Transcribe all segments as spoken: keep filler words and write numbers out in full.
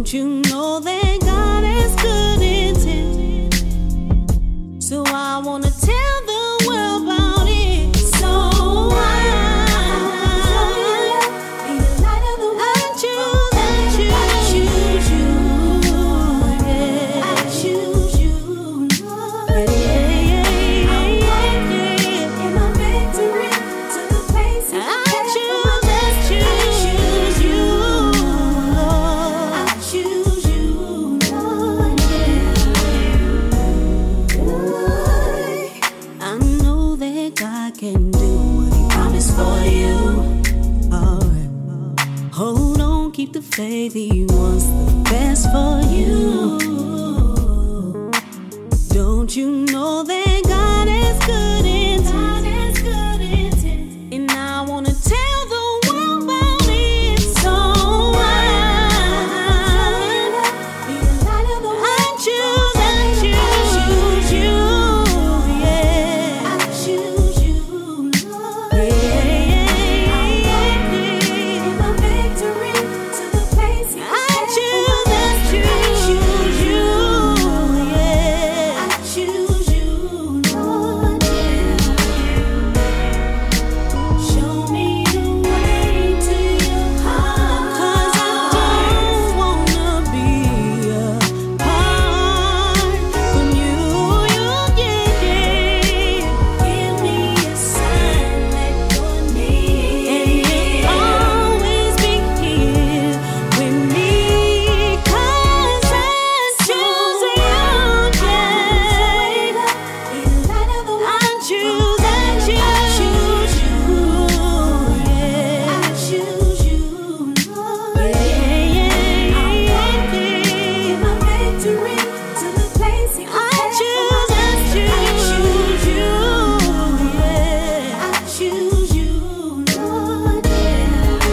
Don't you know that God has good intent? So I wanna tell the world about it. So I, be the light of the world. I choose, I choose, I choose you. Yeah. I choose you, Lord. Yeah, yeah, yeah. I'm walking in my victory to the place I choose, I choose you, Lord. I choose you, Lord. Yeah. I know that God can do what He promised for you. Alright. Hold on, keep the faith. He wants the best for you. Don't you know that God has good intent? God has good intent. And I wanna tell the world about it. So I, be the light of the world. I choose, I choose you. Yeah. I choose you, Lord. Yeah, yeah, I'm walking in my victory to the place I choose, I choose you. Yeah. I choose you, Lord. Yeah. Show me the way to your heart, 'cause I don't wanna be apart from you. You, yeah, yeah. Give me a sign that you're near, and you'll always be here with me, 'cause I choose you, yeah. Be the light of the world. I choose, I choose you, yeah. I choose you, Lord. Yeah, yeah, I'm walking in my victory to the place I choose, I choose you, yeah. I choose you, Lord. Yeah.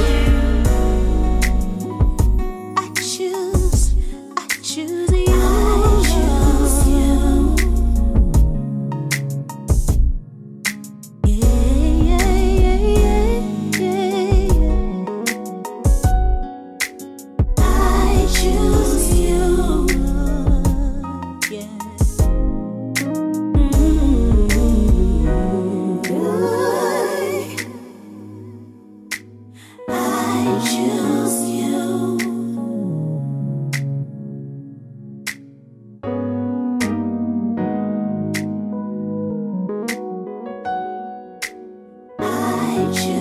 I choose, I choose you. I choose you. Yeah, yeah, yeah, yeah, yeah. I choose you. Yeah. Mm-hmm. Good. I choose you. I choose